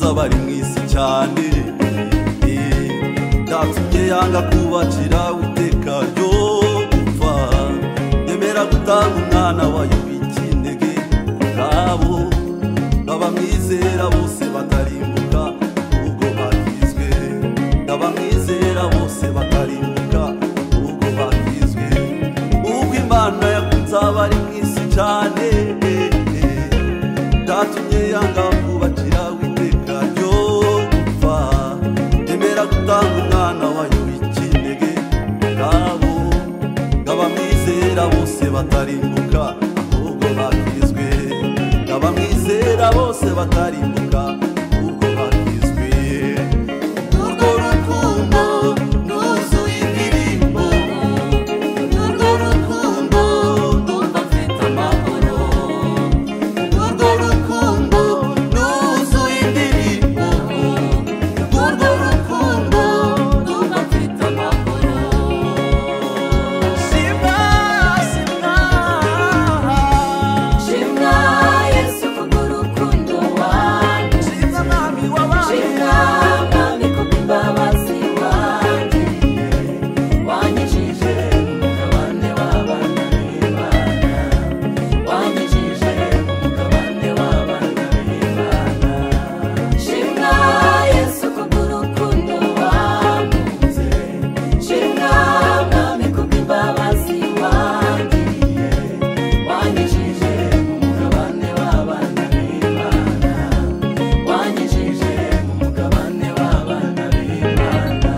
bari mwisi cyane ndatumye yanga kubacira witeka ryo gupfa yemera gutanga umwana wayo w'ikinege ngabo abamwizera bose batarimbuka ubwo bakizwe abamwizera bose batarimbuka ubwo bakizwe ubwo Imana yakunze abari mwisi cyane ndatumye yanga kubacira witeka ryo gupfa yemera gutanga umwana wayo w'ikinege ngabo abamwizera bose batarimbuka ubwo bakizwe abamwizera bose batarimbuka ubwo bakizwe urwo rukundo rwuzuye indirimbo urwo rukundo ndumva mfite amahoro urwo rukundo rwuzuye indirimbo urwo rukundo ndumva mfite amahoro shimwa shimwa shimwa Yesu kubw'urukundo wanjye shimwa mwami w'abami shimwa mwami kubw'imbabazi wangiriye wanyijije umugabane w'abana b'Imana wanyijije umugabane w'abana b'Imana shimwa Yesu kubw'urukundo wankunze shimwa mwami kubw'imbabazi wangiriye wanyijije umugabane w'abana b'Imana wanyijije umugabane w'abana b'Imana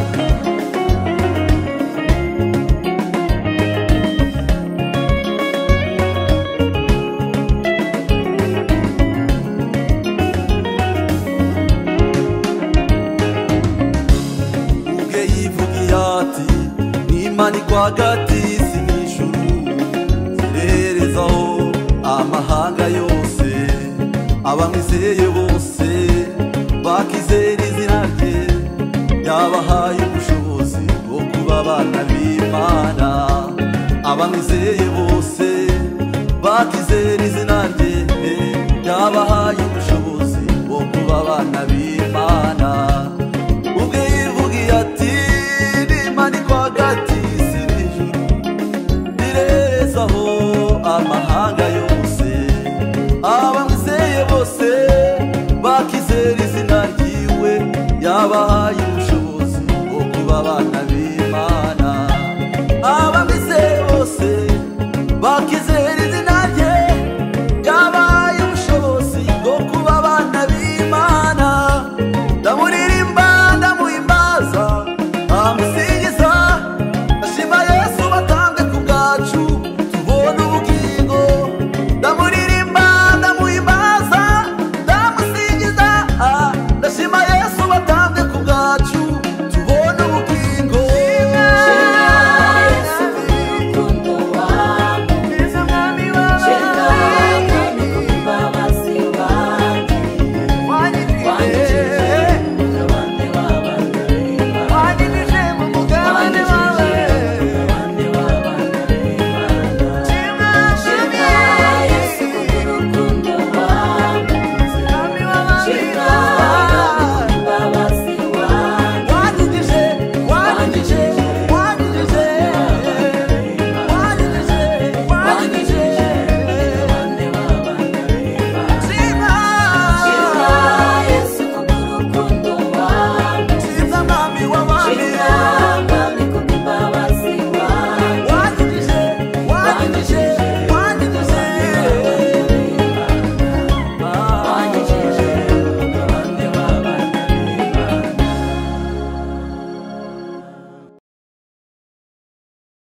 ubwe yivugiye ati nimanikwa hagati isi n'ijuru zireherezaho amahanga yose abamwizeye bose bakizera izina rye yabahaye ubushobozi bwo kuba abana b'Imana abamwizeye bose bakizera izina rye yabahaye ubushobozi bwo kuba abana b'Imana